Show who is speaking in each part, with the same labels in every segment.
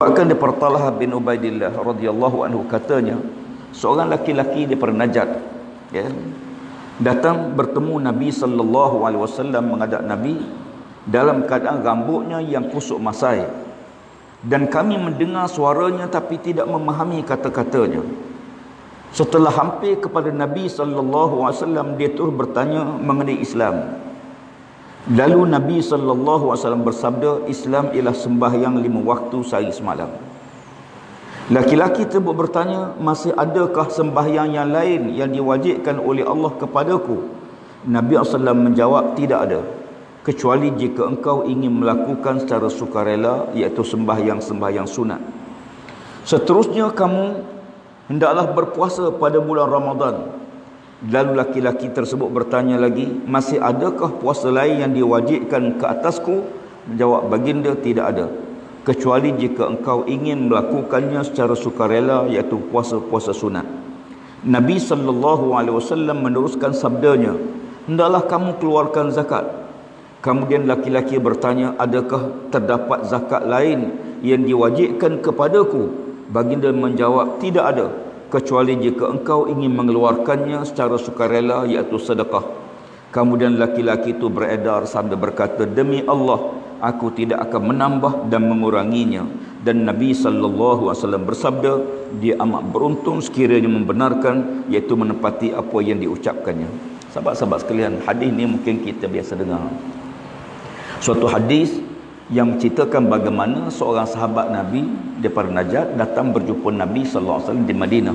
Speaker 1: Bahkan daripada Talha bin Ubaidillah radhiyallahu anhu, katanya seorang laki-laki daripada Najd, ya, datang bertemu Nabi sallallahu alaihi wasallam, menghadap Nabi dalam keadaan rambutnya yang kusuk masai, dan kami mendengar suaranya tapi tidak memahami kata-katanya. Setelah hampir kepada Nabi sallallahu alaihi wasallam, dia terus bertanya mengenai Islam. Lalu Nabi sallallahu alaihi wasallam bersabda, Islam ialah sembahyang 5 waktu sehari semalam. Laki-laki tersebut bertanya, masih adakah sembahyang yang lain yang diwajibkan oleh Allah kepadaku? Nabi SAW menjawab, tidak ada, kecuali jika engkau ingin melakukan secara sukarela, iaitu sembahyang-sembahyang sunat. Seterusnya kamu hendaklah berpuasa pada bulan Ramadan. Lalu laki-laki tersebut bertanya lagi, masih adakah puasa lain yang diwajibkan ke atasku? Menjawab baginda, tidak ada, kecuali jika engkau ingin melakukannya secara sukarela, iaitu puasa-puasa sunat. Nabi SAW meneruskan sabdanya, hendaklah kamu keluarkan zakat. Kemudian laki-laki bertanya, adakah terdapat zakat lain yang diwajibkan kepadaku? Baginda menjawab, tidak ada, kecuali jika engkau ingin mengeluarkannya secara sukarela, iaitu sedekah. Kemudian laki-laki itu beredar sambil berkata, demi Allah, aku tidak akan menambah dan menguranginya. Dan Nabi SAW bersabda, dia amat beruntung sekiranya membenarkan, iaitu menepati apa yang diucapkannya. Sahabat-sahabat sekalian, hadis ni mungkin kita biasa dengar. Suatu hadis yang menceritakan bagaimana seorang sahabat Nabi daripada Najd datang berjumpa Nabi SAW di Madinah.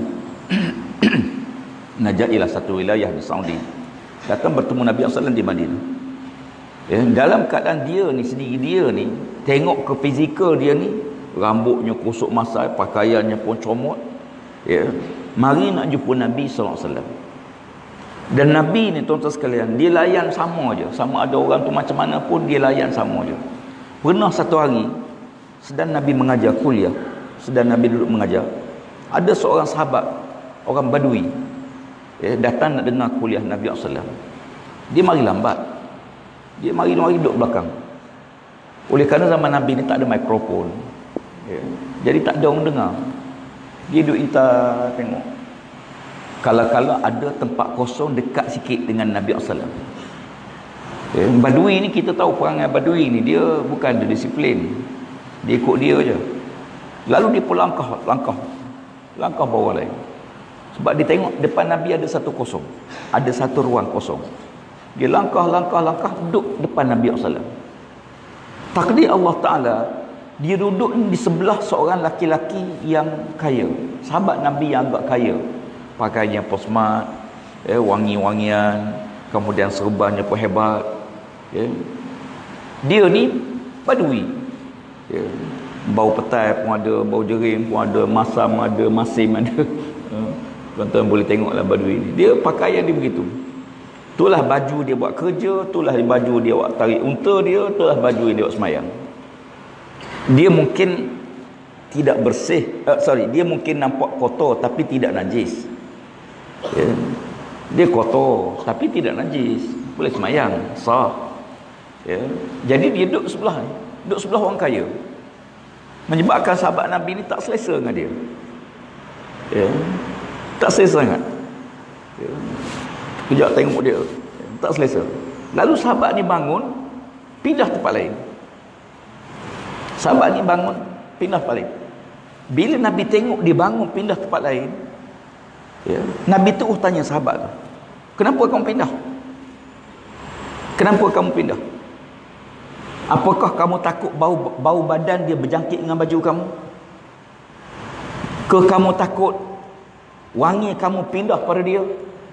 Speaker 1: Najd ialah satu wilayah di Saudi. Datang bertemu Nabi SAW di Madinah. Ya, dalam keadaan dia ni, sendiri dia ni, tengok ke fizikal dia ni, rambutnya kusuk masai, pakaiannya pun comot. Ya, mari nak jumpa Nabi SAW. Dan Nabi ni, tuan-tuan sekalian, dia layan sama je. Sama ada orang tu macam mana pun, dia layan sama je. Pernah satu hari, sedang Nabi mengajar kuliah, sedang Nabi duduk mengajar, ada seorang sahabat, orang Badui, ya, datang nak dengar kuliah Nabi SAW. Dia mari lambat, dia mari duduk belakang. Oleh kerana zaman Nabi ni tak ada mikrofon, ya, jadi tak ada orang dengar. Dia duduk intar tengok. Kala-kala ada tempat kosong dekat sikit dengan Nabi SAW. Badui ni, kita tahu perangai Badui ni, dia bukan ada disiplin, dia ikut dia je. Lalu dia pun langkah bawah lain, sebab dia tengok depan Nabi ada satu kosong, ada satu ruang kosong. Dia langkah duduk depan Nabi SAW. Takdir Allah Ta'ala, dia duduk di sebelah seorang laki-laki yang kaya, sahabat Nabi yang agak kaya, pakaiannya pun smart, wangi-wangian, kemudian serbannya pun hebat. Ya. Dia ni Badui, ya. Bau petai pun ada, bau jering pun ada, masam ada, masim ada. Tuan-tuan boleh tengoklah Badui ni, dia pakaian dia begitu. Itulah baju dia buat kerja, itulah baju dia buat tarik unta dia, itulah baju dia buat semayang. Dia mungkin tidak bersih, dia mungkin nampak kotor tapi tidak najis, ya. Dia kotor tapi tidak najis, boleh semayang, sah. Ya. Jadi dia duduk sebelah orang kaya, menyebabkan sahabat Nabi ni tak selesa dengan dia, ya. Tak selesa sangat, ya. Kejap tengok dia, ya, tak selesa. Lalu sahabat ni bangun, pindah tempat lain. Sahabat ni bangun, pindah tempat lain. Bila Nabi tengok dia bangun pindah tempat lain, ya, Nabi terus tanya sahabat tu, kenapa kamu pindah? Kenapa kamu pindah? Apakah kamu takut bau badan dia berjangkit dengan baju kamu? Ke kamu takut wangi kamu pindah pada dia?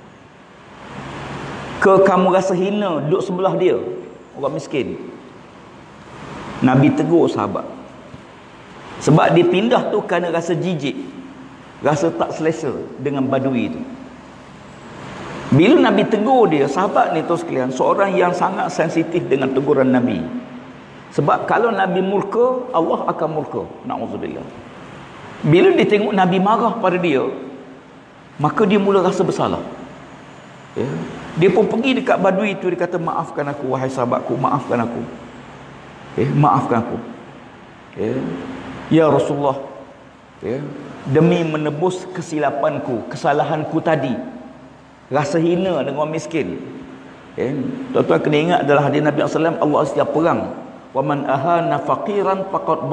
Speaker 1: Ke kamu rasa hina duduk sebelah dia, orang miskin? Nabi tegur sahabat. Sebab dia pindah tu kerana rasa jijik, rasa tak selesa dengan Badui itu. Bila Nabi tegur dia, sahabat ni tu sekalian, seorang yang sangat sensitif dengan teguran Nabi. Sebab kalau Nabi murka, Allah akan murka. Na'udzubillah. Bila dia tengok Nabi marah pada dia, maka dia mula rasa bersalah. Ya. Dia pun pergi dekat Badui itu, dia kata, maafkan aku wahai sahabatku, maafkan aku. Maafkan aku. Ya. Ya Rasulullah, ya, demi menebus kesilapanku, kesalahanku tadi, rasa hina dengan orang miskin. Ya, tuan-tuan kena ingat adalah hadis Nabi SAW, Allah setiap perang, wa man ahana faqiran faqad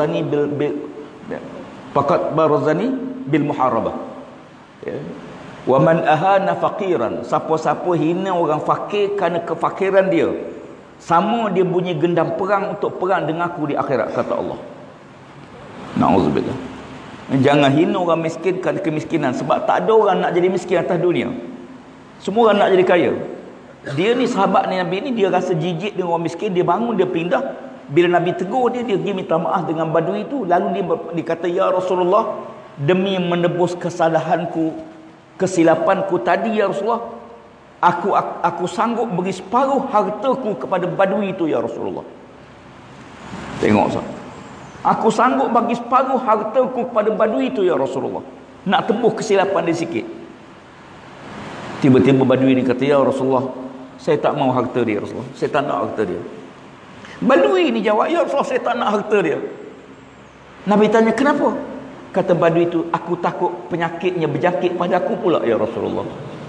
Speaker 1: barazani bil muharabah. Ya. Wa man ahana faqiran, siapa-siapa hina orang fakir kerana kefakiran dia, sama dia bunyi gendang perang untuk perang dengan aku di akhirat, kata Allah. Na'udzubillah. Jangan hina orang miskin kerana kemiskinan, sebab tak ada orang nak jadi miskin atas dunia. Semua orang nak jadi kaya. Dia ni sahabat ni Nabi ni, dia rasa jijik dengan orang miskin, dia bangun, dia pindah. Bila Nabi tegur dia, dia pergi minta maaf dengan badui itu. Lalu dia kata, ya Rasulullah, demi menebus kesalahanku, kesilapanku tadi ya Rasulullah, aku sanggup beri separuh hartaku kepada badui itu ya Rasulullah. Tengok sah. Aku sanggup bagi separuh hartaku kepada badui itu ya Rasulullah. Nak tebus kesilapan dia sikit. Tiba-tiba badui ni kata, ya Rasulullah, saya tak mau harta dia Rasulullah. Saya tak nak harta dia. Badui ni jawab, ya Rasulullah, saya tak nak harta dia. Nabi tanya, kenapa? Kata badui itu, aku takut penyakitnya berjangkit pada aku pula ya Rasulullah.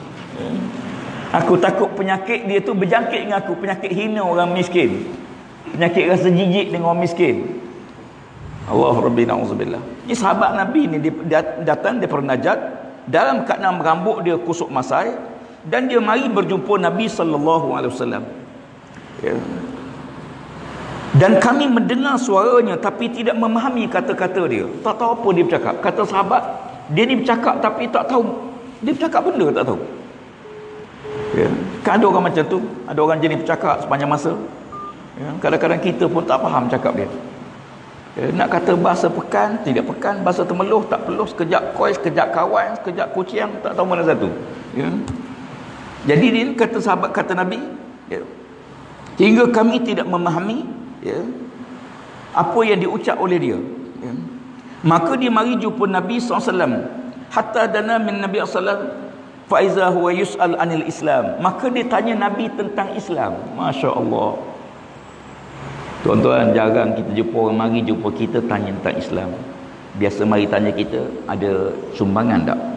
Speaker 1: Aku takut penyakit dia tu berjangkit dengan aku. Penyakit hina orang miskin, penyakit rasa jijik dengan orang miskin. Allah Rabbi na'udzubillah. Ini sahabat Nabi ni, dia datang daripada Najat dalam keadaan rambut dia kusuk masai, dan dia mari berjumpa Nabi SAW. Ya. Dan kami mendengar suaranya tapi tidak memahami kata-kata dia. Tak tahu apa dia bercakap. Kata sahabat, dia ni bercakap tapi tak tahu dia bercakap benda, tak tahu. Ya. Kan ada orang macam tu, ada orang jenis bercakap sepanjang masa. Ya. Kadang-kadang kita pun tak faham cakap dia. Ya. Nak kata bahasa pekan, tidak pekan. Bahasa temeluh, tak peluh. Sekejap koi, sekejap kawan, sekejap kuciang, tak tahu mana satu. Ya. Jadi dia kata sahabat, kata Nabi, ya, hingga kami tidak memahami, ya, apa yang diucap oleh dia. Ya. Maka dia mari jumpa Nabi SAW. Hatta dana min Nabi SAW. Faiza huwa yus'al anil Islam. Maka dia tanya Nabi tentang Islam. Masya Allah. Tuan-tuan, jarang kita jumpa orang mari jumpa kita tanya tentang Islam. Biasa mari tanya kita, ada sumbangan tak?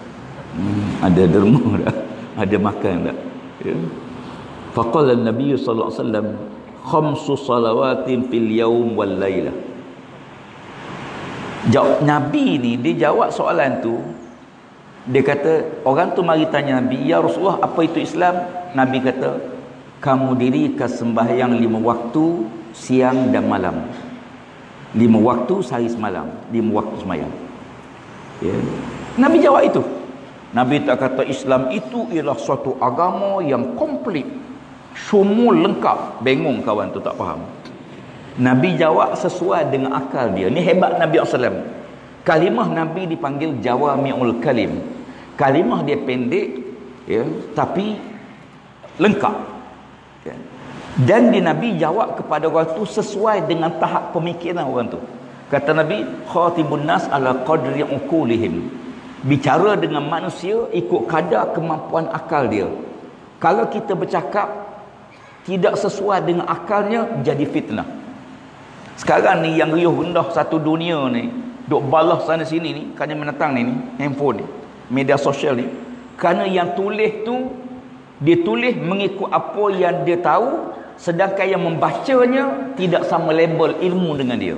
Speaker 1: Ada derma tak? Ada makan tak? Ya. Faqala Nabi sallallahu alaihi wasallam, khamsu salawatin fil yaum wal lailah. Nabi ni dia jawab soalan tu. Dia kata, orang tu mari tanya Nabi, ya Rasulullah, apa itu Islam? Nabi kata, kamu dirikan sembahyang 5 waktu, siang dan malam. 5 waktu sehari semalam, 5 waktu sembahyang. Ya. Nabi jawab itu. Nabi tak kata Islam itu ialah suatu agama yang komplit, semua lengkap. Bengong kawan tu, tak faham. Nabi jawab sesuai dengan akal dia. Ni hebat Nabi SAW. Kalimah Nabi dipanggil Jawami'ul Kalim. Kalimah dia pendek, ya, tapi lengkap. Ya. Dan di Nabi jawab kepada orang tu sesuai dengan tahap pemikiran orang tu. Kata Nabi, khatibun nas ala qadri uqulihim. Bicara dengan manusia ikut kadar kemampuan akal dia. Kalau kita bercakap tidak sesuai dengan akalnya, jadi fitnah. Sekarang ni yang riuh rendah satu dunia ni, duk balas sana sini ni, kerana menentang ni handphone ni, media sosial ni, kerana yang tulis tu dia tulis mengikut apa yang dia tahu, sedangkan yang membacanya tidak sama label ilmu dengan dia.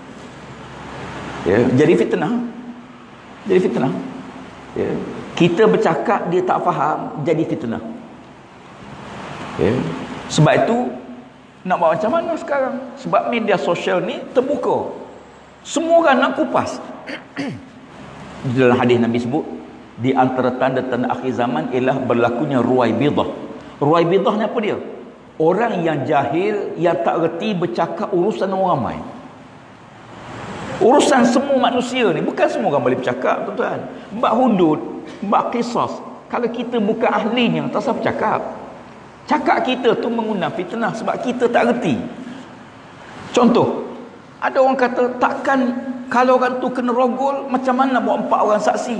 Speaker 1: Ya, jadi fitnah. Jadi fitnah. Ya. Kita bercakap dia tak faham, jadi fitnah. Ya. Sebab itu nak buat macam mana sekarang? Sebab media sosial ni terbuka. Semua orang nak kupas. Dalam hadis Nabi sebut, di antara tanda-tanda akhir zaman ialah berlakunya ruwaibidah. Ruwaibidah ni apa dia? Orang yang jahil, yang tak reti bercakap urusan orang ramai. Urusan semua manusia ni, bukan semua orang boleh bercakap, tuan-tuan. Bab hudud, bab qisas, kalau kita bukan ahlinya, tak usah bercakap. Cakap kita tu mengundang fitnah sebab kita tak reti. Contoh, ada orang kata, takkan kalau orang tu kena rogol, macam mana buat 4 orang saksi?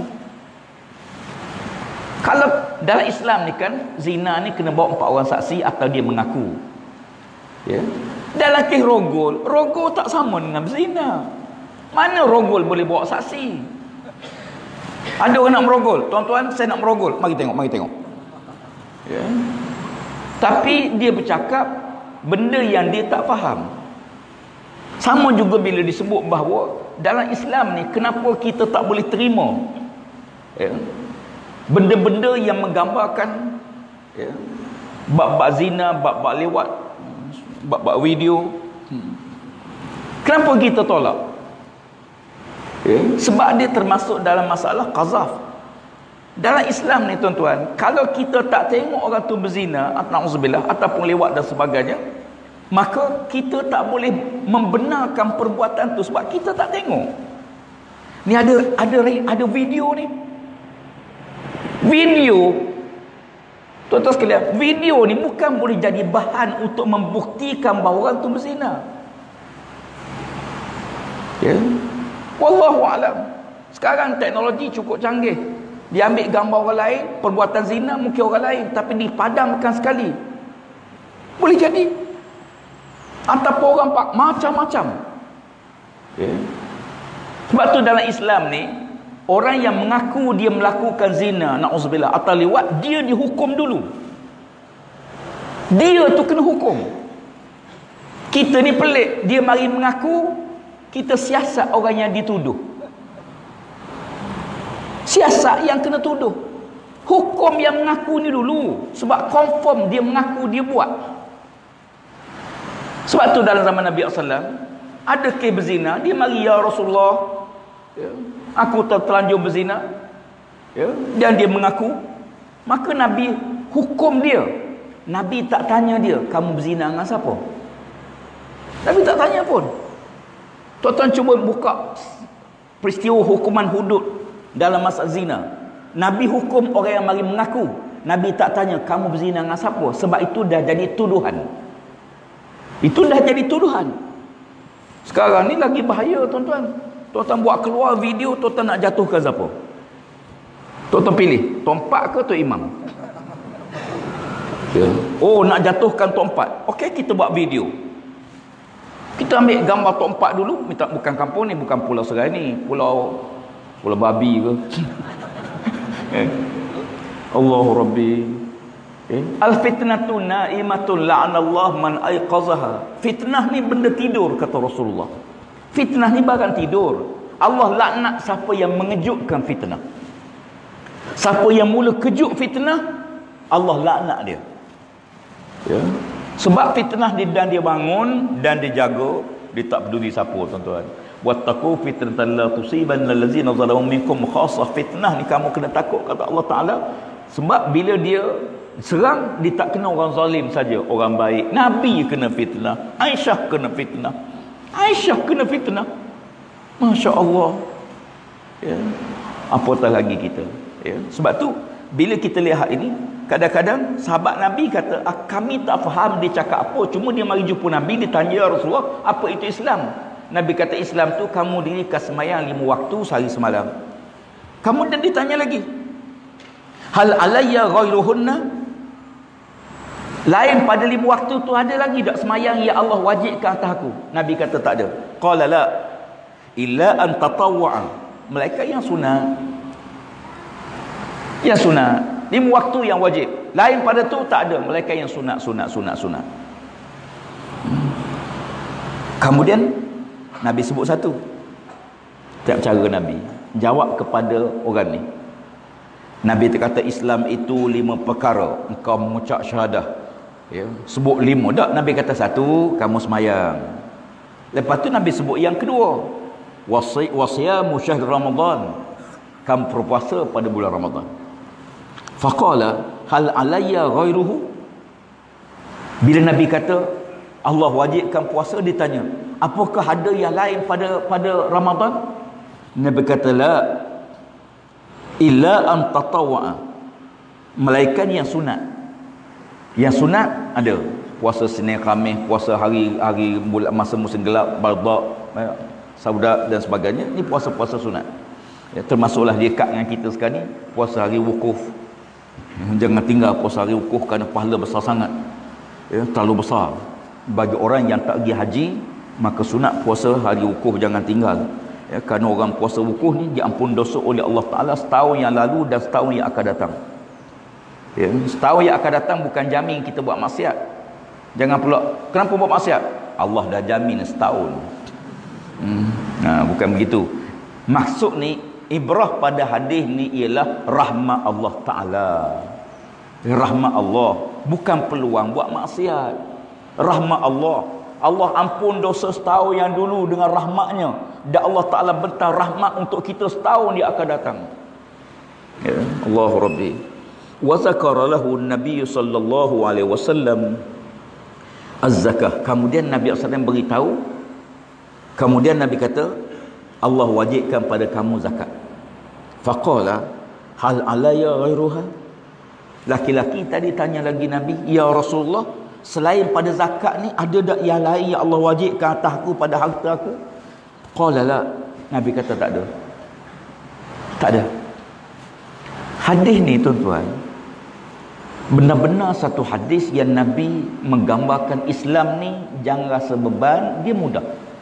Speaker 1: Kalau dalam Islam ni kan, zina ni kena bawa 4 orang saksi atau dia mengaku. Ya. Dalam kes rogol tak sama dengan zina. Mana rogol boleh bawa saksi? Ada orang nak merogol, tuan-tuan, saya nak merogol, mari tengok. Ya. Tapi dia bercakap benda yang dia tak faham. Sama juga bila disebut bahawa dalam Islam ni, kenapa kita tak boleh terima, ya, benda-benda yang menggambarkan, ya, bab-bab zina, bab-bab lewat, bab-bab video. Kenapa kita tolak? Ya, sebab dia termasuk dalam masalah qazaf. Dalam Islam ni tuan-tuan, kalau kita tak tengok orang tu berzina, na'udzubillah, ataupun lewat dan sebagainya, maka kita tak boleh membenarkan perbuatan tu sebab kita tak tengok. Ni ada video ni. Video, tuan-tuan sekalian, video ni bukan boleh jadi bahan untuk membuktikan bahawa orang tu berzina. Ya. Wallahu a'lam. Sekarang teknologi cukup canggih. Dia ambil gambar orang lain, perbuatan zina mungkin orang lain, tapi dipadamkan sekali. Boleh jadi. Ataupun orang macam-macam. Ya. Sebab tu dalam Islam ni, orang yang mengaku dia melakukan zina, na'udzubillah, atau lewat, dia dihukum dulu. Dia tu kena hukum. Kita ni pelik, dia mari mengaku, kita siasat orang yang dituduh. Siasat yang kena tuduh. Hukum yang mengaku ni dulu. Sebab confirm dia mengaku dia buat. Sebab tu dalam zaman Nabi SAW, ada kes berzina, dia mari, ya Rasulullah, ya, aku terlanjur berzina, ya, dan dia mengaku. Maka Nabi hukum dia. Nabi tak tanya dia, kamu berzina dengan siapa? Nabi tak tanya pun. Tuan-tuan cuba buka peristiwa hukuman hudud dalam masalah zina. Nabi hukum orang yang mari mengaku. Nabi tak tanya kamu berzina dengan siapa, sebab itu dah jadi tuduhan. Itu dah jadi tuduhan. Sekarang ni lagi bahaya tuan-tuan. Tuan-tuan buat keluar video, tuan-tuan nak jatuhkan siapa? Tuan-tuan pilih, Tuan Pat ke Tuan Imam? Ya. Oh, nak jatuhkan Tuan Pat. Okey, kita buat video. Kita ambil gambar Tuan Pat dulu. Minta, bukan kampung ni, bukan Pulau Serai ni, Pulau babi ke. Allahu Rabbi. Al-fitnatu na'imatun la'anallah man aiqazaha. Fitnah ni benda tidur, kata Rasulullah. Fitnah ni barang tidur. Allah laknat siapa yang mengejutkan fitnah. Siapa yang mula kejut fitnah, Allah laknat dia. Ya. Sebab fitnah dan dia bangun dan dia jaga, dia tak peduli siapa tuan-tuan. Wattaqu fitnatan la tusibanna allazina zalamu minkum khassah. Fitnah ni kamu kena takut, kata Allah Taala. Sebab bila dia serang, dia tak kena orang zalim saja, orang baik. Nabi kena fitnah, Aisyah kena fitnah. Aisyah kena fitnah. Masya-Allah. Ya. Apatah lagi kita. Ya. Sebab tu bila kita lihat ini, kadang-kadang sahabat Nabi kata, kami tak faham dia cakap apa, cuma dia mari jumpa Nabi, dia tanya, ya Rasulullah, apa itu Islam? Nabi kata, Islam tu kamu dirikan sembahyang 5 waktu sehari semalam. Kemudian ditanya lagi, hal alayya ghairuhunna? Lain pada 5 waktu tu ada lagi tak sembahyang yang Allah wajibkan atas aku? Nabi kata tak ada. Qala la illa an tatawwa'a. Mereka yang sunat. Yang sunat. 5 waktu yang wajib. Lain pada tu tak ada. Mereka yang sunat. Kemudian Nabi sebut satu. Tiap cara Nabi jawab kepada orang ni. Nabi kata Islam itu 5 perkara. Engkau mengucap syahadah. Ya, sebut 5. Tak, Nabi kata 1, kamu semayang. Lepas tu Nabi sebut yang kedua. Wasiyamu syahr Ramadan. Kamu berpuasa pada bulan Ramadan. Faqala hal alayya ghairuhu? Bila Nabi kata Allah wajibkan puasa, ditanya, apakah ada yang lain pada Ramadan? Nabi kata la illa an tatawwa'a. Melainkan yang sunat. Yang sunat ada puasa Senin Khamis, puasa hari bulan masa musim gelap, bardak, sauda dan sebagainya. Ni puasa-puasa sunat. Ya, termasuklah dia kat dengan kita sekarang ni, puasa hari wukuf. Jangan tinggal puasa hari wukuf kerana pahala besar sangat. Ya, terlalu besar. Bagi orang yang tak pergi haji, maka sunat puasa hari wukuf jangan tinggal. Ya, kerana orang puasa wukuf ni diampun dosa oleh Allah Ta'ala setahun yang lalu dan setahun yang akan datang. Ya, setahun yang akan datang bukan jamin kita buat maksiat. Jangan pula, kenapa buat maksiat? Allah dah jamin setahun. Bukan begitu. Maksud ni, ibrah pada hadis ni ialah rahmat Allah Ta'ala. Rahmat Allah, bukan peluang buat maksiat. Rahmat Allah, Allah ampun dosa setahun yang dulu dengan rahmatnya, dan Allah Ta'ala bentang rahmat untuk kita setahun yang akan datang. Ya, Allahu Rabbi. Wa zakara lahu Nabi sallallahu alaihi wasallam az-zakah. Kemudian Nabi SAW beritahu, kemudian Nabi kata, Allah wajibkan pada kamu zakat. Faqala hal alayya ghairuha. Laki-laki tadi tanya lagi Nabi, ya Rasulullah, selain pada zakat ni ada tak yang lain yang Allah wajibkan atasku pada harta aku? Qala la. Nabi kata tak ada. Tak ada. Hadis ni tuan-tuan, benar-benar satu hadis yang Nabi menggambarkan Islam ni jangan rasa beban, dia mudah.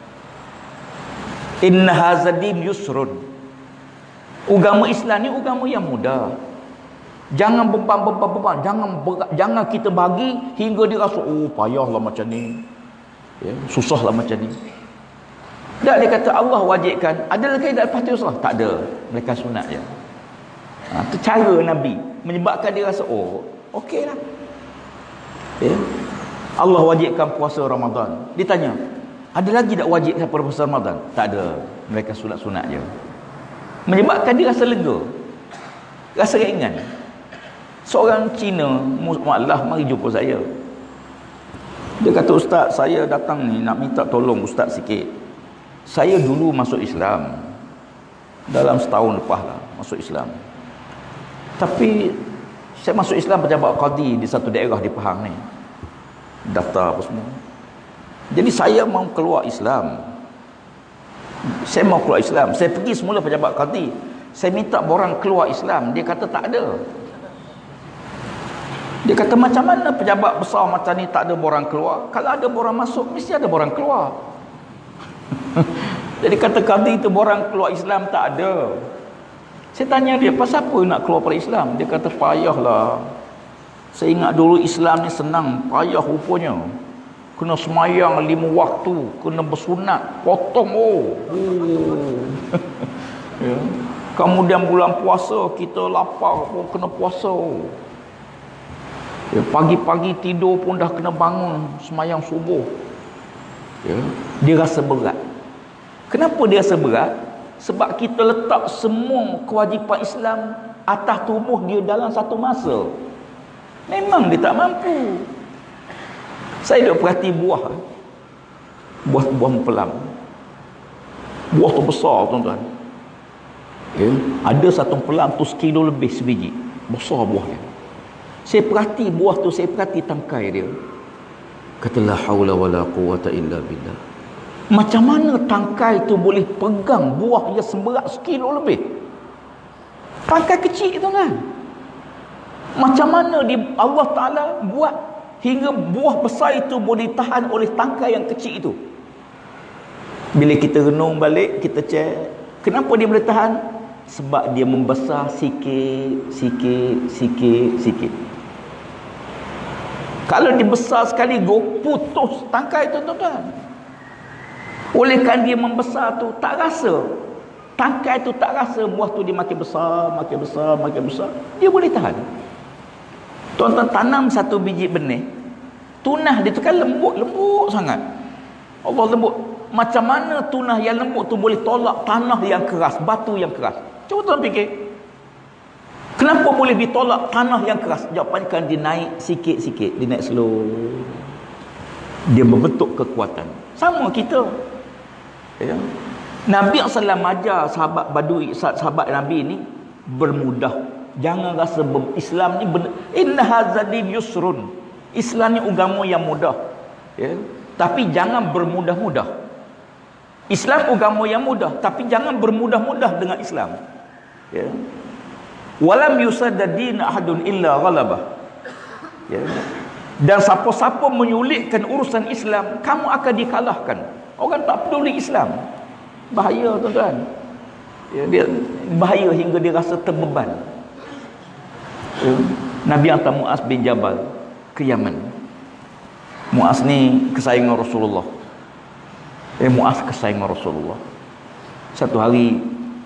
Speaker 1: Inna hazadin yusrun. Agama Islam ni agama yang mudah. Jangan beban. Jangan kita bagi hingga dia rasa, oh payahlah macam ni, ya, susahlah macam ni. Tak, dia kata Allah wajibkan. Ada lagi tak lepas tu susah? Tak ada. Mereka sunat je. Itu cara Nabi menyebabkan dia rasa, oh okey lah, ya. Allah wajibkan puasa Ramadan. Dia tanya, ada lagi tak wajib puasa Ramadan? Tak ada. Mereka sunat-sunat je. Menyebabkan dia rasa lega, rasa ringan. Seorang Cina mu'alaf mari jumpa saya. Dia kata, Ustaz, saya datang ni nak minta tolong Ustaz sikit. Saya dulu masuk Islam, dalam setahun lepas lah masuk Islam. Tapi saya masuk Islam pejabat qadi di satu daerah di Pahang ni, daftar apa semua. Jadi saya mau keluar Islam. Saya mau keluar Islam. Saya pergi semula pejabat qadi, saya minta borang keluar Islam. Dia kata tak ada. Dia kata, macam mana pejabat besar macam ni tak ada borang keluar? Kalau ada borang masuk, mesti ada borang keluar. Jadi kata qadi itu, borang keluar Islam tak ada. Saya tanya dia, pasal apa nak keluar pada Islam? Dia kata, payahlah. Saya ingat dulu Islam ni senang, payah rupanya. Kena semayang 5 waktu, kena bersunat, potong ya. Kemudian bulan puasa kita lapar pun kena puasa. Ya, pagi-pagi tidur pun dah kena bangun semayang subuh. Ya, dia rasa berat. Kenapa dia rasa berat? Sebab kita letak semua kewajipan Islam atas tubuh dia dalam satu masa. Memang dia tak mampu. Saya duk perhati buah mempelam. Buah tu besar tuan-tuan. Ya, ada satu pelam tu 1 kilo lebih sebiji. Besar buah dia. Saya perhati buah tu, saya perhati tangkai dia. Kata, la haula wala quwata illa billah. Macam mana tangkai tu boleh pegang buah yang seberat 1 kilo lebih? Tangkai kecil tu kan. Macam mana Allah Ta'ala buat hingga buah besar itu boleh tahan oleh tangkai yang kecil itu? Bila kita renung balik, kita cek, kenapa dia boleh tahan? Sebab dia membesar sikit. Kalau dia besar sekali, putus tangkai tu tuan-tuan. Olehkan dia membesar tu, tak rasa. Tangkai tu tak rasa, buah tu dia makin besar. Dia boleh tahan. Tuan-tuan tanam satu biji benih, tunah dia tu kan lembut sangat. Allah lembut. Macam mana tunah yang lembut tu boleh tolak tanah yang keras, batu yang keras? Cuba tuan fikir. Kenapa boleh ditolak tanah yang keras? Jawapannya kan dia naik sikit-sikit, dia naik slow. Dia membentuk kekuatan. Sama kita. Ya. Nabi SAW ajar sahabat Badui, sahabat Nabi ni bermudah. Jangan rasa Islam ni inna hazadin yusrun. Islam ni agama yang mudah. Ya. Tapi jangan bermudah-mudah. Islam agama yang mudah, tapi jangan bermudah-mudah dengan Islam. Ya. Walam yusaddadin ahadun illa ghalabah. Ya. Dan siapa-siapa menyulitkan urusan Islam, kamu akan dikalahkan. Orang tak peduli Islam. Bahaya tuan-tuan. Dia bahaya hingga dia rasa terbeban. Nabi hantar Muaz bin Jabal ke Yaman. Muaz ni kesayangan Rasulullah. Muaz kesayangan Rasulullah. Satu hari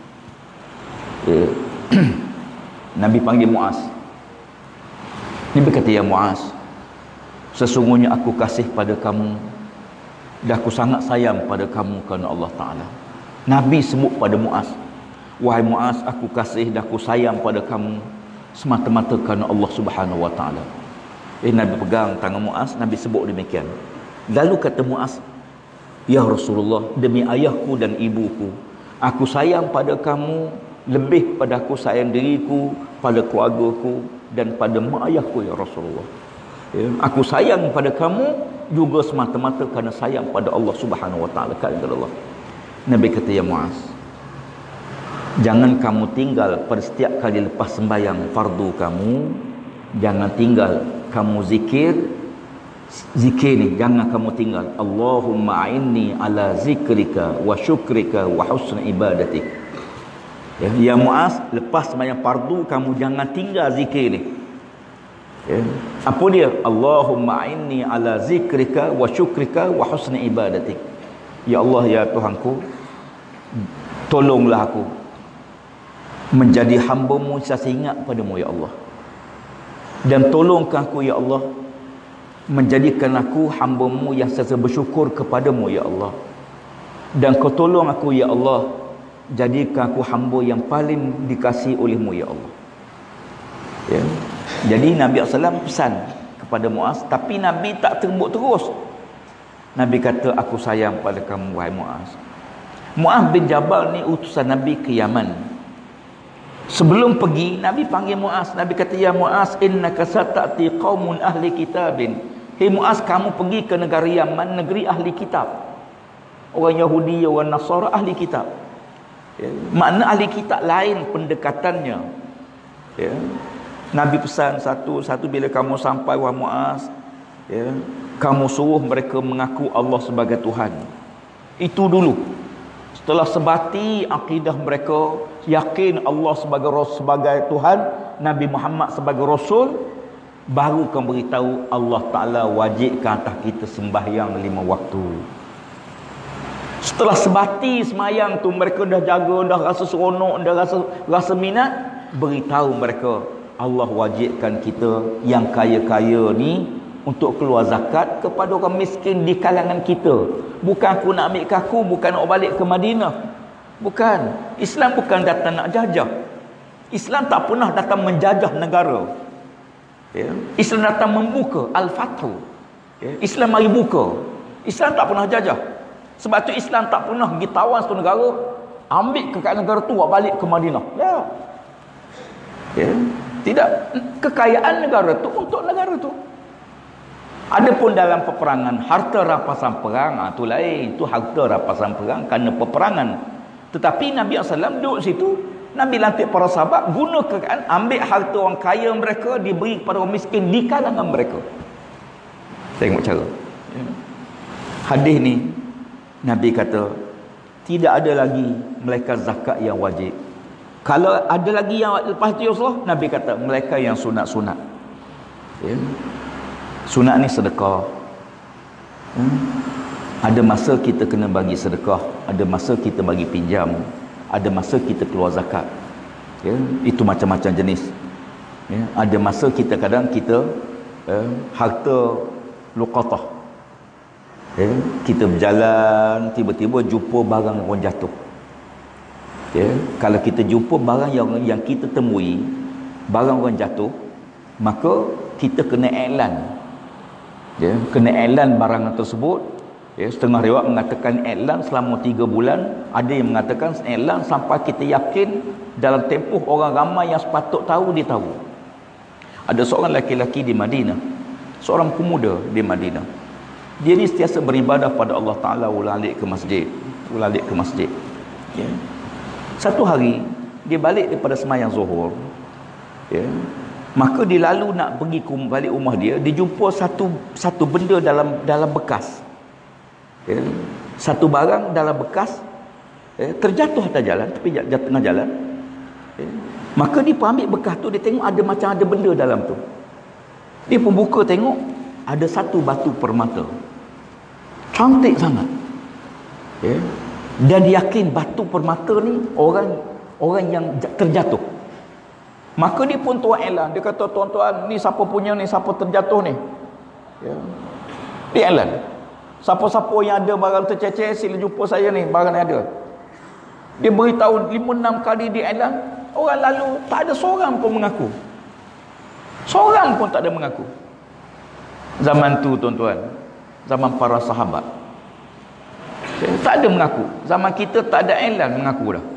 Speaker 1: Nabi panggil Muaz. Nabi kata, ya Muaz, sesungguhnya aku kasih pada kamu, dan aku sangat sayang pada kamu kerana Allah Ta'ala. Nabi sebut pada Muaz, wahai Muaz, aku kasih dan aku sayang pada kamu semata-mata kerana Allah Subhanahu Wa Ta'ala. Nabi pegang tangan Muaz, Nabi sebut demikian. Lalu kata Muaz, ya Rasulullah, demi ayahku dan ibuku, aku sayang pada kamu lebih pada aku sayang diriku, pada keluargaku dan pada mak ayahku, ya Rasulullah. Aku sayang pada kamu juga semata-mata kerana sayang pada Allah Subhanahu Wa Ta'ala. Kata Allah. Nabi kata, ya Muaz, jangan kamu tinggal pada setiap kali lepas sembahyang fardu kamu, jangan tinggal kamu zikir ni, jangan kamu tinggal. Allahumma a'inni ala zikrika wa syukrika wa husni ibadatik. Ya Muaz, lepas sembahyang fardu kamu jangan tinggal zikir ni. Apa dia? Allahumma a'inni ala zikrika wa syukrika wa husni ibadatik. Ya Allah, ya Tuhanku, tolonglah aku menjadi hamba-Mu sentiasa ingat padamu, ya Allah. Dan tolongkan aku, ya Allah, menjadikan aku hamba-Mu yang sentiasa bersyukur kepadamu, ya Allah. Dan kau tolong aku, ya Allah, jadikan aku hamba yang paling dikasihi oleh-Mu, ya Allah. Jadi Nabi SAW pesan kepada Muaz, tapi Nabi tak terbuk terus. Nabi kata, aku sayang pada kamu, wahai Muaz. Muaz bin Jabal ni utusan Nabi ke Yaman. Sebelum pergi, Nabi panggil Muaz. Nabi kata, ya Muaz, innaka sata'ti qaumun ahli kitabin. Hei Muaz, kamu pergi ke negara Yaman, negeri ahli kitab. Orang Yahudi, orang Nasara, ahli kitab. Makna ahli kitab lain pendekatannya. Nabi pesan satu bila kamu sampai, wahai Muaz, kamu suruh mereka mengaku Allah sebagai Tuhan. Itu dulu. Setelah sebati akidah mereka, yakin Allah sebagai Tuhan, Nabi Muhammad sebagai Rasul, baru kamu beritahu Allah Ta'ala wajibkan atas kita sembahyang 5 waktu. Setelah sebati semayang tu, mereka dah jaga, dah rasa seronok, dah rasa minat, beritahu mereka Allah wajibkan kita yang kaya-kaya ni untuk keluar zakat kepada orang miskin di kalangan kita. Bukan aku nak ambil kaku, bukan nak balik ke Madinah. Bukan. Islam bukan datang nak jajah. Islam tak pernah datang menjajah negara. Islam datang membuka, al-fathu. Islam mari buka. Islam tak pernah jajah. Sebab tu Islam tak pernah pergi tawan satu negara, ambil ke negara tu, balik ke Madinah. Tidak. Kekayaan negara tu untuk negara tu. Adapun dalam peperangan, harta rampasan perang, itu lain. Itu harta rampasan perang kerana peperangan. Tetapi Nabi SAW duduk situ, Nabi lantik para sahabat, guna kekayaan, ambil harta orang kaya mereka, diberi kepada orang miskin di kalangan mereka. Tengok cara. Hadis ni, Nabi kata, tidak ada lagi melainkan zakat yang wajib. Kalau ada lagi yang lepas itu, Rasulullah, Nabi kata, mereka yang sunat-sunat. Sunat ni sedekah. Ada masa kita kena bagi sedekah, ada masa kita bagi pinjam, ada masa kita keluar zakat. Itu macam-macam jenis. Ada masa kita kadang kita harta luqatah. Kita berjalan, tiba-tiba jumpa barang orang jatuh. Kalau kita jumpa barang yang kita temui, barang orang jatuh, maka kita kena iklan. Kena iklan barang tersebut. Setengah riwayat mengatakan iklan selama 3 bulan, ada yang mengatakan iklan sampai kita yakin dalam tempoh orang ramai yang sepatut tahu, dia tahu. Ada seorang lelaki di Madinah, seorang pemuda di Madinah, dia ni sentiasa beribadah pada Allah Ta'ala, ulalik ke masjid. Satu hari dia balik daripada sembahyang zuhur, maka dia lalu nak pergi balik rumah dia jumpa satu benda dalam bekas. Satu barang dalam bekas, terjatuh atas jalan, tepi tengah jalan. Maka dia pun ambil bekas tu, dia tengok ada macam ada benda dalam tu. Dia pun buka tengok, ada satu batu permata. Cantik sangat. Dan dia yakin batu permata ni orang yang terjatuh. Maka dia pun tuan elan, dia kata, tuan-tuan, ni siapa punya ni, siapa terjatuh ni. Dia elan, siapa-siapa yang ada barang tercecer, sila jumpa saya ni, barang yang ada. Dia beritahu 5-6 kali dia elan. Orang lalu tak ada seorang pun mengaku. Seorang pun tak ada mengaku. Zaman tu tuan-tuan, zaman para sahabat, tak ada mengaku. Zaman kita tak ada elan mengaku dah.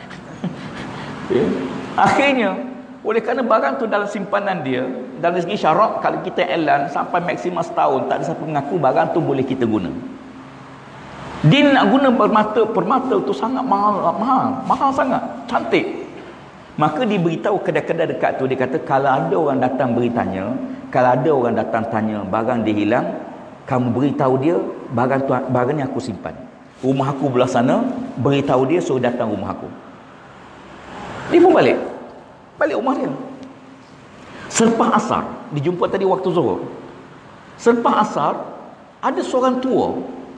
Speaker 1: Akhirnya, oleh kerana barang tu dalam simpanan dia, dari segi syarat, kalau kita elan sampai maksimal setahun tak ada siapa mengaku, barang tu boleh kita guna. Dia nak guna permata tu sangat mahal sangat, cantik. Maka diberitahu kedai-kedai dekat tu, dia kata, kalau ada orang datang beritanya, kalau ada orang datang tanya barang dia hilang, kamu beritahu dia, barang ni aku simpan. Rumah aku belah sana, beritahu dia suruh datang rumah aku. Dia pun balik rumah dia. Selepas asar, dijumpa tadi waktu zuhur. Selepas asar, ada seorang tua,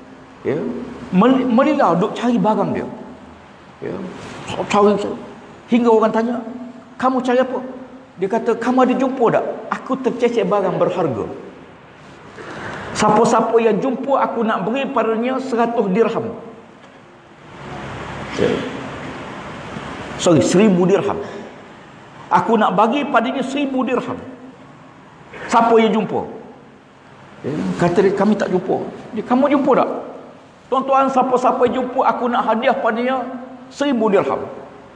Speaker 1: melilah duk cari barang dia. Cari. Hingga orang tanya, kamu cari apa? Dia kata, kamu ada jumpa tak? Aku tercecer barang berharga. Siapa-siapa yang jumpa, aku nak beri padanya 100 dirham. 1000 dirham. Aku nak bagi padanya 1000 dirham. Siapa yang jumpa? Kata dia, kami tak jumpa. Dia, kamu jumpa tak? Tuan-tuan, siapa-siapa yang jumpa, aku nak hadiah padanya 1000 dirham.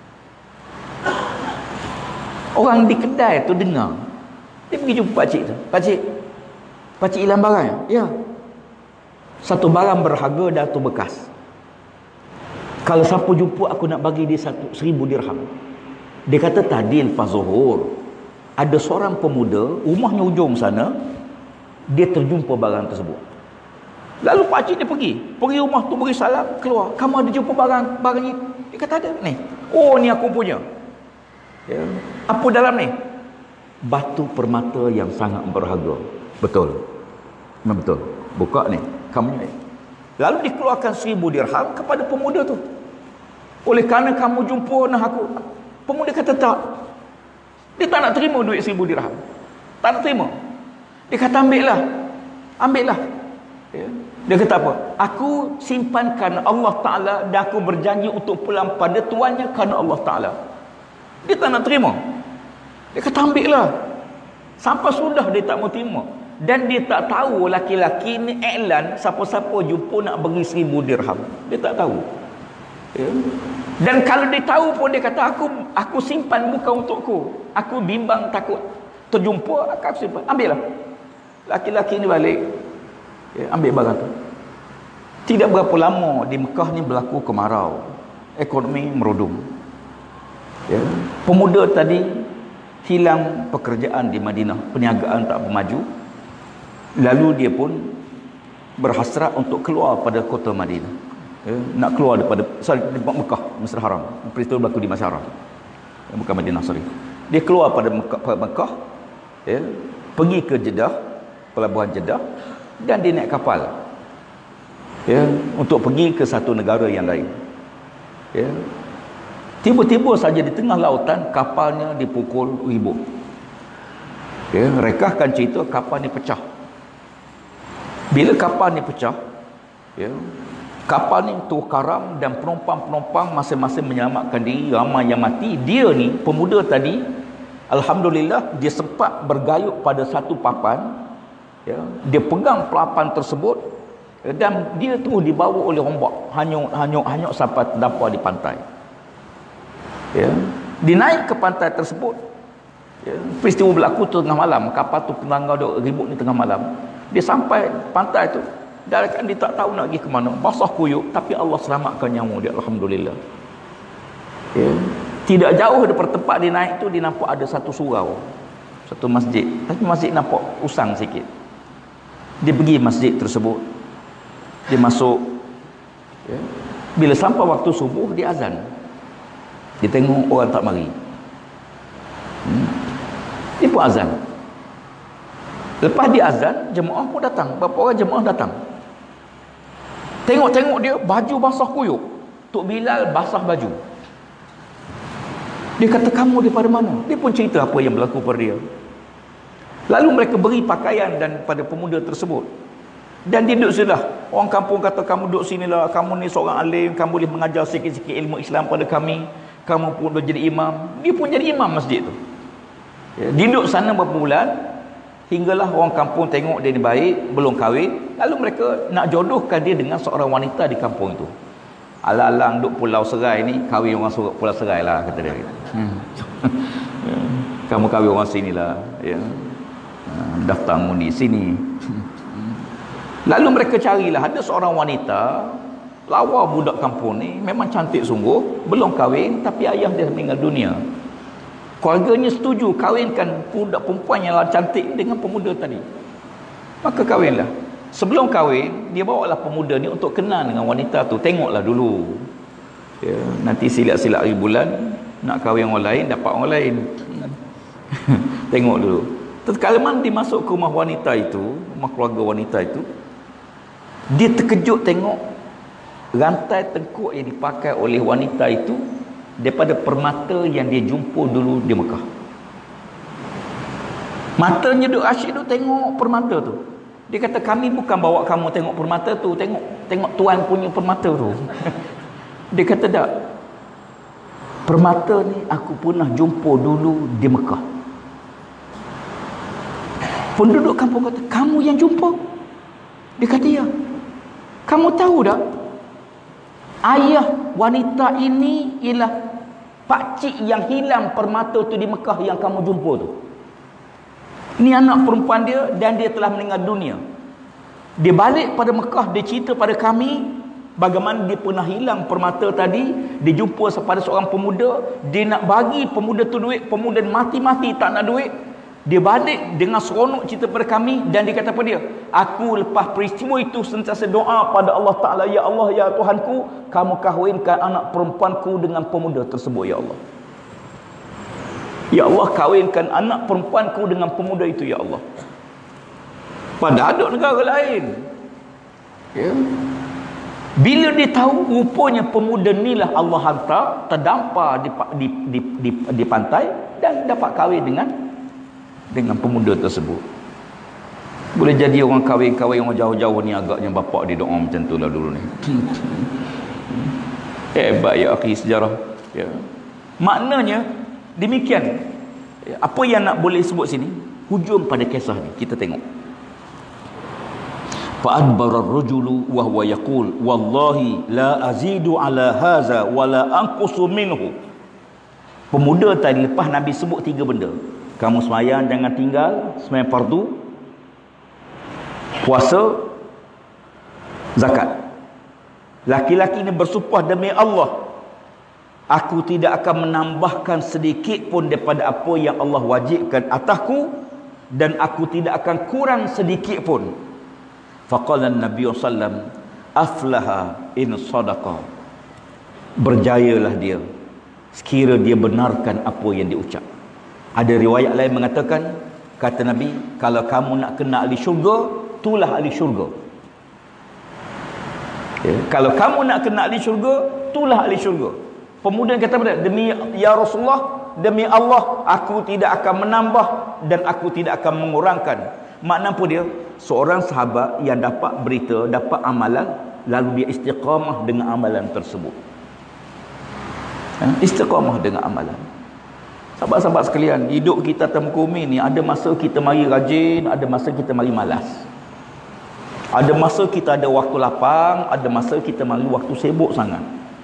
Speaker 1: Orang di kedai tu dengar. Dia pergi jumpa pakcik tu. Pakcik hilang barang? Ya. Satu barang berharga dah tu bekas. Kalau siapa jumpa, aku nak bagi dia 1000 dirham. Dia kata, tadi lepas zuhur, ada seorang pemuda, rumahnya ujung sana, dia terjumpa barang tersebut. Lalu pakcik dia pergi rumah tu, beri salam, keluar. Kamu ada jumpa barang ni? Dia kata, ada. Ni. Oh, ni aku punya. Apa dalam ni? Batu permata yang sangat berharga. Betul. Memang betul. Buka ni, kamu ni. Lalu dikeluarkan 1000 dirham kepada pemuda tu. Oleh kerana kamu jumpa nak aku. Pemuda kata tak. Dia tak nak terima duit 1000 dirham. Tak nak terima. Dia kata, ambillah. Dia kata apa? Aku simpankan Allah Ta'ala dan aku berjanji untuk pulang pada tuannya kerana Allah Ta'ala. Dia tak nak terima. Dia kata, ambillah. Sampai sudah dia tak mau terima. Dan dia tak tahu laki-laki ni iklan siapa-siapa jumpa nak bagi 1000 dirham. Dia tak tahu. Dan kalau dia tahu pun, dia kata, aku simpan bukan untukku. Aku bimbang takut terjumpa, aku simpan. Ambillah. Laki-laki ni balik. Ambil barang tu. Tidak berapa lama di Mekah ni berlaku kemarau. Ekonomi merudum. Pemuda tadi hilang pekerjaan di Madinah, perniagaan tak bermaju. Lalu dia pun berhasrat untuk keluar pada kota Madinah. Nak keluar daripada Mekah, Masjidil Haram. Peristiwa berlaku di Masjidil Haram. Bukan Madinah, sorry. Dia keluar pada Mekah, pergi ke Jeddah, pelabuhan Jeddah, dan dia naik kapal. Untuk pergi ke satu negara yang lain. Tiba-tiba saja di tengah lautan kapalnya dipukul ribut. Rekahkan cerita, kapal ni pecah. Bila kapal ni pecah, kapal ni terkaram dan penumpang-penumpang masing-masing menyelamatkan diri, ramai yang mati. Dia ni, pemuda tadi, alhamdulillah dia sempat bergayut pada satu papan. Dia pegang papan tersebut dan dia terus dibawa oleh ombak, hanyut sampai terdampar di pantai. Dia naik ke pantai tersebut. Peristiwa berlaku tengah malam. Kapal tu penanggal ribut ni tengah malam. Dia sampai pantai tu, dan dia tak tahu nak pergi ke mana. Basah kuyup, tapi Allah selamatkan nyawa dia, alhamdulillah. Tidak jauh daripada tempat dia naik tu, dia nampak ada satu surau, satu masjid. Tapi masjid nampak usang sikit. Dia pergi masjid tersebut. Dia masuk. Bila sampai waktu subuh, dia azan. Dia tengok orang tak mari. Dia pun azan. Lepas dia azan, jemaah pun datang. Berapa orang jemaah datang. Tengok-tengok dia, baju basah kuyup. Tok Bilal basah baju. Dia kata, kamu daripada mana? Dia pun cerita apa yang berlaku pada dia. Lalu mereka beri pakaian dan pada pemuda tersebut. Dan dia duduk sudah. Orang kampung kata, kamu duduk sinilah, kamu ni seorang alim, kamu boleh mengajar sikit-sikit ilmu Islam pada kami. Kamu pun boleh jadi imam. Dia pun jadi imam masjid tu. Dia duduk sana beberapa bulan. Hinggalah orang kampung tengok dia ni baik, belum kahwin. Lalu mereka nak jodohkan dia dengan seorang wanita di kampung itu. Alang-alang duduk Pulau Serai ni, kahwin orang Pulau Serai lah, kata dia. Kamu kahwin orang sini lah, ya. Daftarmu di sini. Lalu mereka carilah, ada seorang wanita, lawa budak kampung ni, memang cantik sungguh, belum kahwin, tapi ayah dia meninggal dunia. Keluarganya setuju kahwinkan budak perempuan yang cantik dengan pemuda tadi. Maka kahwinlah. Sebelum kahwin, dia bawalah pemuda ni untuk kenal dengan wanita tu. Tengoklah dulu. Ya, nanti silap-silap hari bulan, nak kahwin orang lain, dapat orang lain. Tengok dulu. Tatkala dia masuk ke rumah wanita itu, rumah keluarga wanita itu, dia terkejut tengok rantai tengkuk yang dipakai oleh wanita itu daripada permata yang dia jumpa dulu di Mekah. Matanya duk asyik duk tengok permata tu. Dia kata, kami bukan bawa kamu tengok permata tu, tengok tuan punya permata tu. Dia kata, tak, permata ni aku pernah jumpa dulu di Mekah. Penduduk kampung kata, kamu yang jumpa? Dia kata, ya. Kamu tahu tak, ayah wanita ini ialah pakcik yang hilang permata tu di Mekah yang kamu jumpa tu. Ini anak perempuan dia dan dia telah meninggal dunia. Dia balik pada Mekah, dia cerita pada kami bagaimana dia pernah hilang permata tadi. Dia jumpa pada seorang pemuda, dia nak bagi pemuda tu duit, pemuda mati-mati tak nak duit. Dia balik dengan seronok cerita pada kami dan dia kata pada dia, aku lepas peristiwa itu sentiasa doa pada Allah Ta'ala, ya Allah, ya Tuhanku, kamu kahwinkan anak perempuanku dengan pemuda tersebut, ya Allah. Ya Allah, kahwinkan anak perempuanku dengan pemuda itu, ya Allah. Pada ada negara lain, ya, bila dia tahu rupanya pemuda inilah Allah hantar, terdampar di pantai dan dapat kahwin dengan pemuda tersebut. Boleh jadi orang kahwin orang jauh-jauh ni agaknya bapak dia doa macam tu lah dulu ni. Hebat ya akhi sejarah, ya. Maknanya demikian. Apa yang nak boleh sebut sini, hujung pada kisah ni kita tengok. Fa'adbara ar-rajulu wa huwa yaqul wallahi la azidu ala hadza wa la anqusu minhu. Pemuda tadi lepas Nabi sebut 3 benda. Kamu sembahyang jangan tinggal, sembahyang fardu, puasa, zakat. Laki-laki ini bersumpah demi Allah, aku tidak akan menambahkan sedikit pun daripada apa yang Allah wajibkan atasku, dan aku tidak akan kurang sedikit pun. Faqala Nabi sallallahu alaihi wasallam aflaha in sadaqa. Berjayalah dia sekira dia benarkan apa yang diucap. Ada riwayat lain mengatakan, kata Nabi, kalau kamu nak kena ahli syurga, itulah ahli syurga. Ya, kalau kamu nak kena ahli syurga, itulah ahli syurga. Pemuda kata pada, demi ya Rasulullah, demi Allah, aku tidak akan menambah dan aku tidak akan mengurangkan. Makna apa dia? Seorang sahabat yang dapat berita, dapat amalan, lalu dia istiqamah dengan amalan tersebut. Istiqamah dengan amalan. Sahabat-sahabat sekalian, hidup kita atas muka bumi ni, ada masa kita mari rajin, ada masa kita mari malas. Ada masa kita ada waktu lapang, ada masa kita mari waktu sibuk sangat.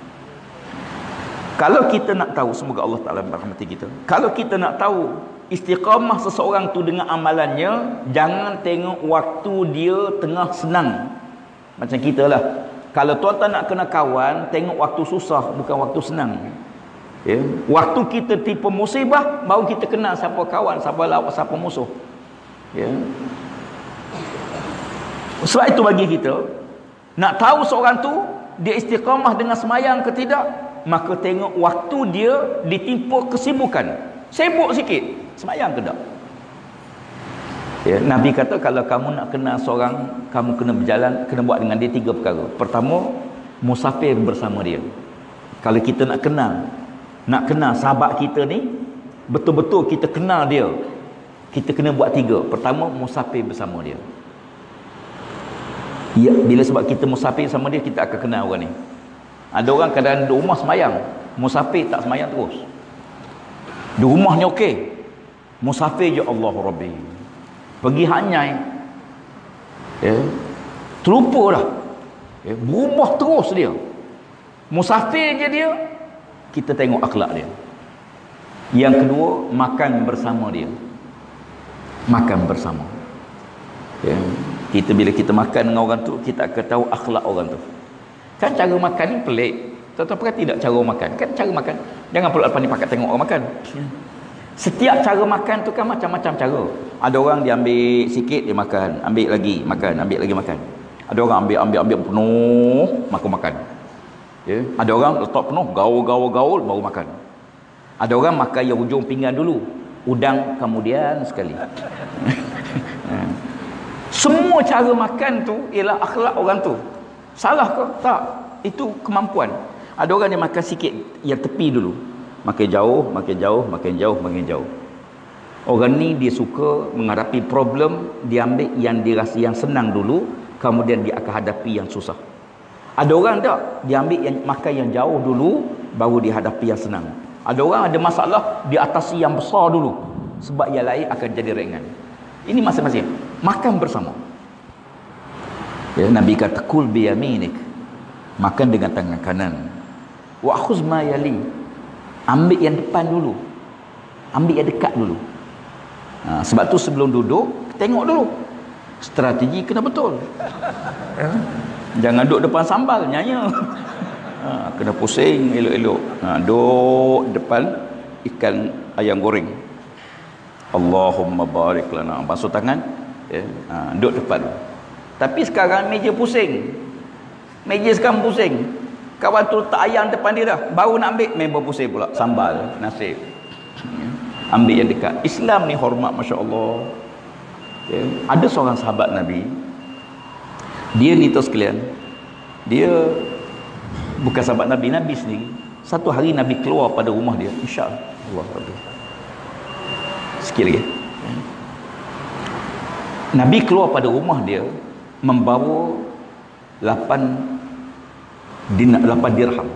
Speaker 1: Kalau kita nak tahu, semoga Allah Ta'ala merahmati kita, kalau kita nak tahu istiqamah seseorang tu dengan amalannya, jangan tengok waktu dia tengah senang. Macam kita lah, kalau tuan-tuan nak kena kawan, tengok waktu susah, bukan waktu senang. Ya. Waktu kita tipu musibah, baru kita kenal siapa kawan, siapa lawan, siapa musuh. Ya. Sebab itu bagi kita nak tahu seorang tu, dia istiqamah dengan semayang ke tidak, maka tengok waktu dia ditimpa kesibukan. Sibuk sikit, semayang ke tak? Ya, Nabi kata kalau kamu nak kenal seorang, kamu kena berjalan, kena buat dengan dia 3 perkara. Pertama, musafir bersama dia. Kalau kita nak kenal sahabat kita ni, betul-betul kita kenal dia, kita kena buat 3. Pertama, musafir bersama dia. Ya, bila sebab kita musafir sama dia, kita akan kenal orang ni. Ada orang kadang di rumah semayang, musafir tak semayang terus. Di rumahnya okey, musafir je Allah Rabbi. Pergi hanyai, ya, terlupa dah, ya, berubah terus dia. Musafir je dia, kita tengok akhlak dia. Yang kedua, makan bersama dia. Makan bersama, ya. Kita bila kita makan dengan orang tu, kita akan tahu akhlak orang tu. Kan cara makan ni pelik. Tahu kan tidak cara makan? Kan cara makan, jangan pula lepas ni pakat tengok orang makan. Setiap cara makan tu kan macam-macam cara. Ada orang dia ambil sikit dia makan, ambil lagi makan, ambil lagi makan. Ada orang ambil penuh makan. Ya, ada orang letak penuh, gaul baru makan. Ada orang makan yang ujung pinggan dulu, udang kemudian sekali. Semua cara makan tu ialah akhlak orang tu. Salah ke? Tak. Itu kemampuan. Ada orang dia makan sikit yang tepi dulu, makin jauh. Orang ni dia suka menghadapi problem, dia ambil yang dirasa yang senang dulu, kemudian dia akan hadapi yang susah. Ada orang tak, dia ambil yang makan yang jauh dulu, baru dia hadapi yang senang. Ada orang ada masalah, dia atasi yang besar dulu, sebab yang lain akan jadi ringan. Ini masing-masing makan bersama. Ya, Nabi kata kul bi yaminik, makan dengan tangan kanan. Wa khuz ma yali, ambil yang depan dulu, ambil yang dekat dulu. Sebab tu sebelum duduk, tengok dulu strategi kena betul. Ya. Jangan duduk depan sambal nyanya. Kena pusing elok-elok. Duduk depan ikan ayam goreng, Allahumma barik lana, basuh tangan, ya. Duduk depan. Tapi sekarang meja pusing. Meja sekarang pusing. Kawan tu letak ayam depan dia dah, baru nak ambil member pusing pula, sambal, nasib. Ya. Ambil yang dekat. Islam ni hormat, masya-Allah. Ya. Ada seorang sahabat Nabi, dia ni tu sekalian, dia bukan sahabat Nabi, Nabi sendiri. Satu hari Nabi keluar pada rumah dia, insya-Allah. Sikit lagi. Nabi keluar pada rumah dia membawa 8 dirham.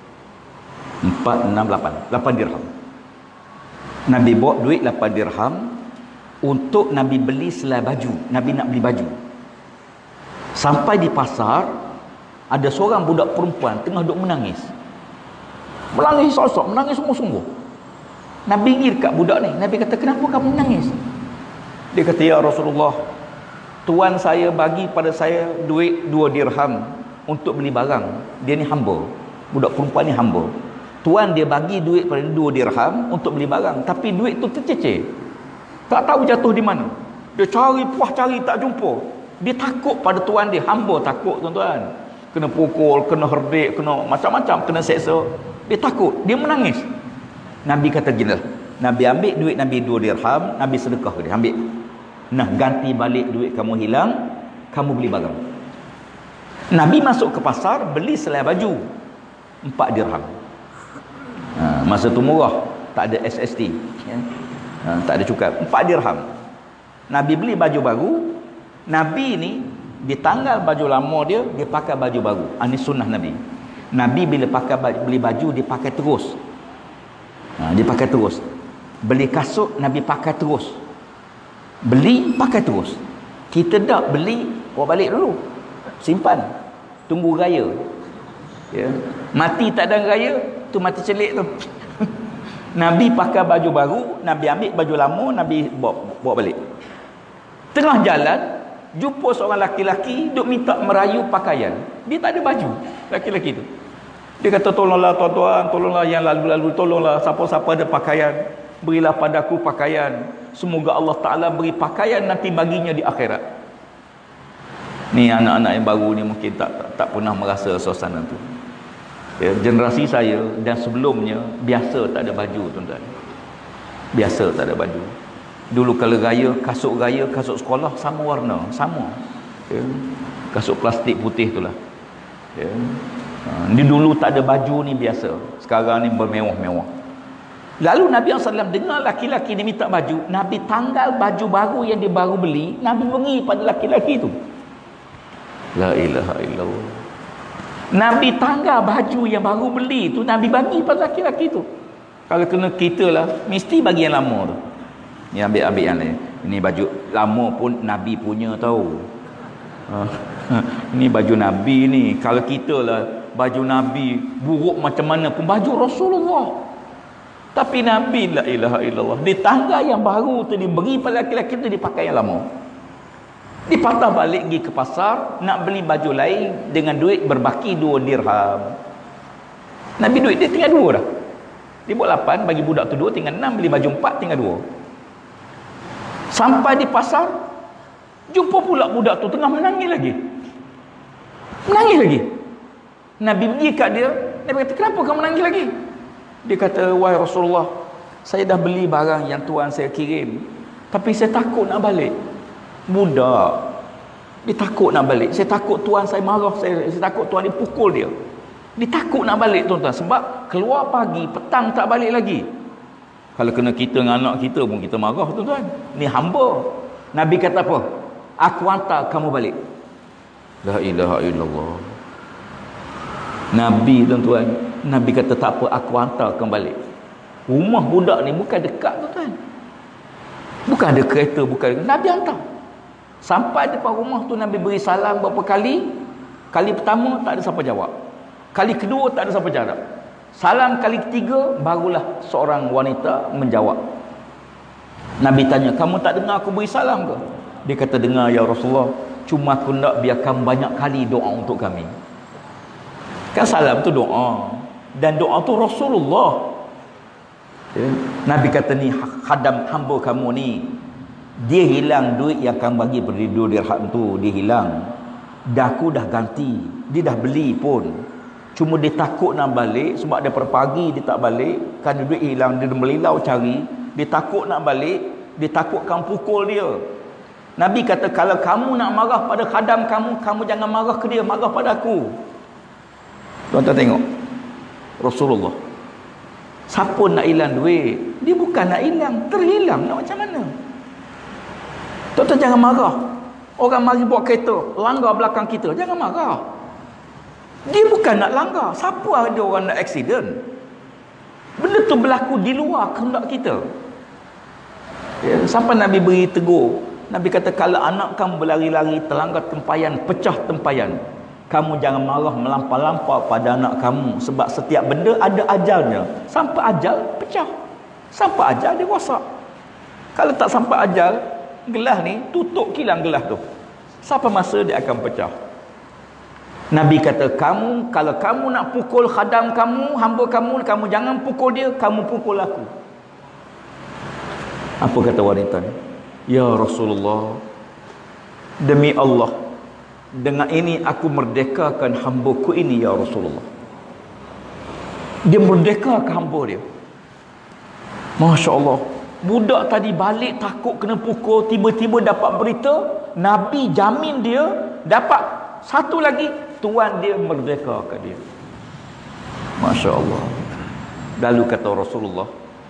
Speaker 1: 8 dirham. Nabi bawa duit 8 dirham untuk Nabi beli selai baju. Nabi nak beli baju. Sampai di pasar, ada seorang budak perempuan tengah duk menangis. Menangis sosok, menangis sungguh-sungguh. Nabi ngir kat budak ni. Nabi kata, kenapa kamu menangis? Dia kata, ya Rasulullah, tuan saya bagi pada saya duit 2 dirham untuk beli barang. Dia ni hamba. Budak perempuan ni hamba. Tuan dia bagi duit pada 2 dirham untuk beli barang, tapi duit tu tercecer. Tak tahu jatuh di mana. Dia cari, tak jumpa. Dia takut pada tuan dia. Hamba takut, tuan-tuan. Kena pukul, kena herdik, kena macam-macam, kena seksa. Dia takut, dia menangis. Nabi kata gini, Nabi ambil duit Nabi 2 dirham, Nabi sedekah ke dia, ambil. Nah, ganti balik duit kamu hilang, kamu beli barang. Nabi masuk ke pasar, beli selai baju 4 dirham. Masa tu murah, tak ada SST, ya. Tak ada cukai, 4 dirham. Nabi beli baju baru. Nabi ni di tanggal baju lama dia pakai baju baru. Ini sunnah Nabi. Nabi bila beli baju, dia pakai terus. Dia pakai terus. Beli kasut, Nabi pakai terus. Beli, pakai terus. Kita tak beli, bawa balik dulu, simpan, tunggu raya, ya. Mati tak ada raya, tu mati celik tu. Nabi pakai baju baru, Nabi ambil baju lama, Nabi bawa balik. Tengah jalan, jumpa seorang laki-laki duk minta merayu pakaian. Dia tak ada baju, laki-laki tu. Dia kata, tolonglah tuan-tuan, tolonglah yang lalu-lalu, tolonglah siapa-siapa ada pakaian, berilah padaku pakaian. Semoga Allah Ta'ala beri pakaian nanti baginya di akhirat. Ni anak-anak yang baru ni mungkin tak pernah merasa suasana tu. Ya, generasi saya dan sebelumnya biasa tak ada baju, tuan-tuan. Biasa tak ada baju. Dulu kalau raya, kasut sekolah sama warna, sama. Ya. Kasut plastik putih itulah. Ya. Ni dulu tak ada baju ni biasa. Sekarang ni bermewah-mewah. Lalu Nabi SAW dengar laki-laki ni minta baju, Nabi tanggal baju baru yang dia baru beli, Nabi bagi pada laki-laki tu. La ilaha illallah. Nabi tanggal baju yang baru beli tu, Nabi bagi pada laki-laki tu. Kalau kena kita lah, mesti bagi yang lama tu. Ni ambil yang lain. Ini baju lama pun Nabi punya tahu. Ini baju Nabi ni. Kalau kita lah, baju Nabi buruk macam mana pun, baju Rasulullah. Tapi Nabi, la ilaha illallah, di tangga yang baru tu diberi pada laki-laki tu, dipakai yang lama. Dipatah balik pergi ke pasar nak beli baju lain dengan duit berbaki 2 dirham. Nabi duit dia tinggal 2 dah. Dia buat 8, bagi budak tu 2, tinggal 6, beli baju 4, tinggal 2. Sampai di pasar, jumpa pula budak tu tengah menangis lagi. Menangis lagi. Nabi pergi kat dia, Nabi kata, kenapa kamu menangis lagi? Dia kata, wahai Rasulullah, saya dah beli barang yang tuan saya kirim, tapi saya takut nak balik. Budak, dia takut nak balik. Saya takut tuan saya marah, saya takut tuan dia pukul dia. Dia takut nak balik, tuan-tuan, sebab keluar pagi, petang tak balik lagi. Kalau kena kita dengan anak kita pun kita marah, tuan-tuan. Ni hamba. Nabi kata apa? Aku hantar kamu balik. La ilaha illallah. Nabi, tuan-tuan, Nabi kata tak apa, aku hantar kamu balik. Rumah budak ni bukan dekat, tuan-tuan. Bukan ada kereta, Nabi hantar. Sampai depan rumah tu, Nabi beri salam berapa kali. Kali pertama tak ada siapa jawab. Kali kedua tak ada siapa jawab. Salam kali ketiga, barulah seorang wanita menjawab. Nabi tanya, kamu tak dengar aku beri salam ke? Dia kata, dengar ya Rasulullah, cuma aku nak biarkan banyak kali doa untuk kami. Kan salam tu doa, dan doa tu Rasulullah. Ya. Nabi kata, ni khadam hamba kamu ni, dia hilang duit yang kamu bagi beri 2 dirham tu, dia hilang. Dah aku dah ganti, dia dah beli pun, cuma dia takut nak balik. Sebab daripada pagi dia tak balik, kan duit hilang, dia melilau cari, dia takut nak balik, dia takut kamu pukul dia. Nabi kata, kalau kamu nak marah pada khadam kamu, kamu jangan marah ke dia, marah pada aku. Tuan-tuan tengok Rasulullah, siapa nak hilang duit? Dia bukan nak hilang, terhilang, nak macam mana? Tuan-tuan jangan marah. Orang mari bawa kereta, langgar belakang kita, jangan marah. Dia bukan nak langgar. Siapa ada orang nak aksiden? Benda tu berlaku di luar kehendak kita. Ya, sampai Nabi beri tegur. Nabi kata, kalau anak kamu berlari-lari terlanggar tempayan, pecah tempayan, kamu jangan marah melampau-lampau pada anak kamu, sebab setiap benda ada ajalnya. Sampai ajal pecah, sampai ajal dia rosak. Kalau tak sampai ajal, gelas ni tutup kilang gelas tu, sampai masa dia akan pecah. Nabi kata, kamu kalau kamu nak pukul khadam kamu, hamba kamu, kamu jangan pukul dia, kamu pukul aku. Apa kata wanita ni? Ya Rasulullah, demi Allah, dengan ini aku merdekakan hamba-Ku ini ya Rasulullah. Dia merdekakan hamba dia. Masya Allah. Budak tadi balik takut kena pukul, tiba-tiba dapat berita Nabi jamin dia dapat satu lagi, tuan dia merdekakan dia. Masya Allah. Lalu kata Rasulullah,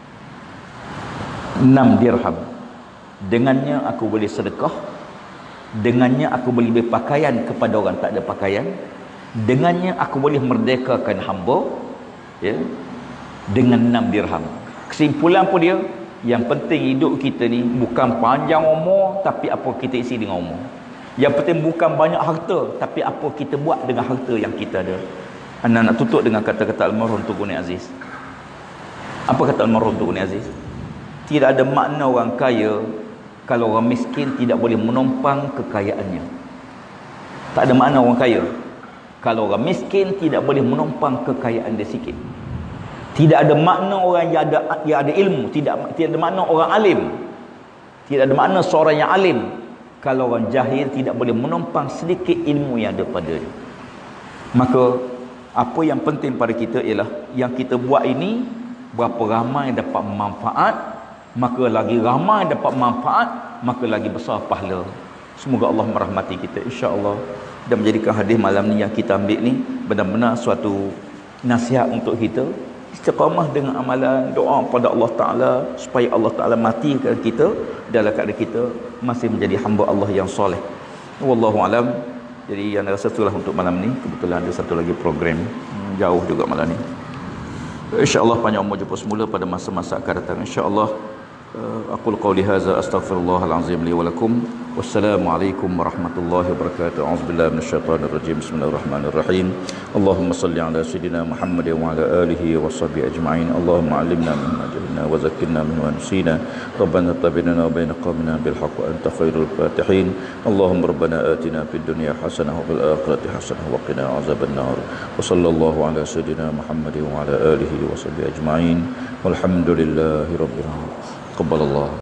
Speaker 1: 6 dirham, dengannya aku boleh sedekah, dengannya aku boleh beri pakaian kepada orang tak ada pakaian, dengannya aku boleh merdekakan hamba, ya, dengan 6 dirham. Kesimpulan pun dia, yang penting hidup kita ni bukan panjang umur, tapi apa kita isi dengan umur. Yang penting bukan banyak harta, tapi apa kita buat dengan harta yang kita ada. Anda nak tutup dengan kata-kata almarhum Tunku Ni Aziz. Apa kata almarhum Tunku Ni Aziz? Tidak ada makna orang kaya kalau orang miskin tidak boleh menumpang kekayaannya. Tak ada makna orang kaya kalau orang miskin tidak boleh menumpang kekayaan dia sikit. Tidak ada makna orang yang ada ilmu, tidak ada makna orang alim. Tidak ada makna seorang yang alim Kalau orang jahil tidak boleh menumpang sedikit ilmu yang ada padanya. Maka apa yang penting pada kita ialah yang kita buat ini berapa ramai yang dapat manfaat, maka lagi ramai yang dapat manfaat, maka lagi besar pahala. Semoga Allah merahmati kita insya-Allah dan menjadikan hadis malam ni yang kita ambil ni benar-benar suatu nasihat untuk kita istiqamah dengan amalan, doa pada Allah Ta'ala supaya Allah Ta'ala matikan kita dalam keadaan kita masih menjadi hamba Allah yang soleh. Wallahu'alam. Jadi yang rasa itulah untuk malam ni. Kebetulan ada satu lagi program jauh juga malam ni. InsyaAllah panjang umur jumpa semula pada masa-masa akan datang insyaAllah. Aqul qawli hadza astaghfirullahal azim li wa lakum. Wassalamualaikum warahmatullahi wabarakatuh. A'udzubillahi minasyaitonir rajim. Bismillahirrahmanirrahim. Allahumma salli ala sayidina Muhammad wa ala alihi wa sahbihi ajma'in. Allahumma 'allimna mimma jahilna wa zakkirna mimma nasina. Rabbana tabi'na wa baina qawmina bil haqq wa anta khairul fatihin. Allahumma rabbana atina fid dunya hasanah wa fil akhirati hasanah wa qina azaban nar. Wa sallallahu ala sayidina Muhammad wa ala alihi wa sahbihi ajma'in. Walhamdulillahi rabbil alamin. Qabbalallah.